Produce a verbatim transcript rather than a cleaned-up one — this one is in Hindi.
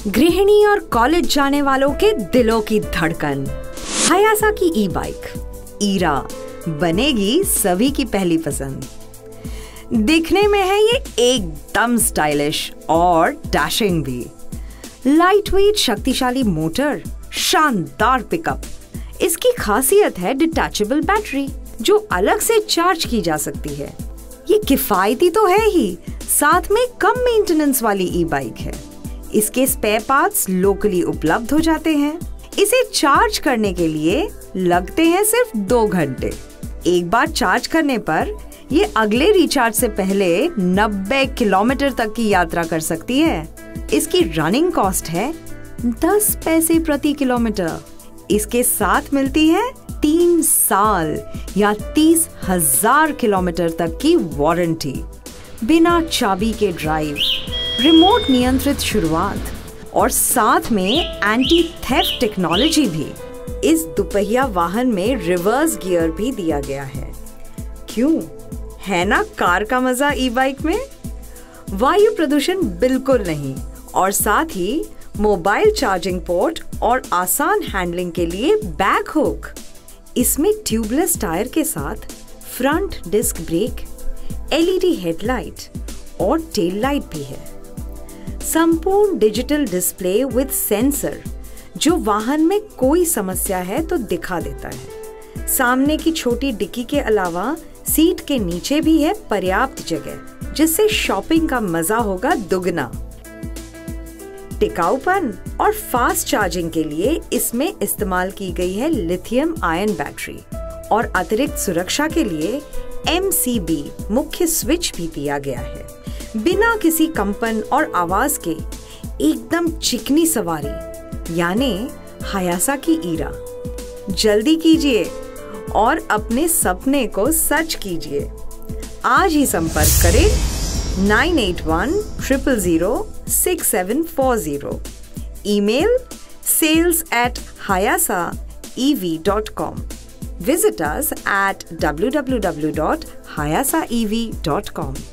गृहिणी और कॉलेज जाने वालों के दिलों की धड़कन। हायासा की ई बाइक ईरा बनेगी सभी की पहली पसंद। दिखने में है ये एकदम स्टाइलिश और डैशिंग भी। लाइटवेट शक्तिशाली मोटर, शानदार पिकअप। इसकी खासियत है डिटैचेबल बैटरी जो अलग से चार्ज की जा सकती है। ये किफायती तो है ही, साथ में कम मेंटेनेंस वाली ई बाइक है। इसके स्पेयर पार्ट्स लोकली उपलब्ध हो जाते हैं। इसे चार्ज करने के लिए लगते हैं सिर्फ दो घंटे। एक बार चार्ज करने पर ये अगले रिचार्ज से पहले नब्बे किलोमीटर तक की यात्रा कर सकती है। इसकी रनिंग कॉस्ट है दस पैसे प्रति किलोमीटर। इसके साथ मिलती है तीन साल या तीस हजार किलोमीटर तक की वारंटी, बिना चाबी के ड्राइव, रिमोट नियंत्रित शुरुआत और साथ में एंटी थेफ्ट टेक्नोलॉजी भी। इस दुपहिया वाहन में रिवर्स गियर भी दिया गया है। क्यों? है ना कार का मजा ई बाइक में। वायु प्रदूषण बिल्कुल नहीं और साथ ही मोबाइल चार्जिंग पोर्ट और आसान हैंडलिंग के लिए बैक हुक। इसमें ट्यूबलेस टायर के साथ front disc brake, LED headlight और टेल लाइट भी है। संपूर्ण डिजिटल डिस्प्ले विद सेंसर जो वाहन में कोई समस्या है तो दिखा देता है। सामने की छोटी डिक्की के अलावा सीट के नीचे भी है पर्याप्त जगह, जिससे शॉपिंग का मजा होगा दुगना। टिकाऊपन और फास्ट चार्जिंग के लिए इसमें इस्तेमाल की गई है लिथियम आयन बैटरी और अतिरिक्त सुरक्षा के लिए एम सी बी मुख्य स्विच भी दिया गया है। बिना किसी कंपन और आवाज के एकदम चिकनी सवारी यानी हायासा की ईरा। जल्दी कीजिए और अपने सपने को सच कीजिए। आज ही संपर्क करें nine eight one triple zero six seven four zero. Email sales at hayasa e v dot com. Visit us at w w w dot hayasa e v dot com.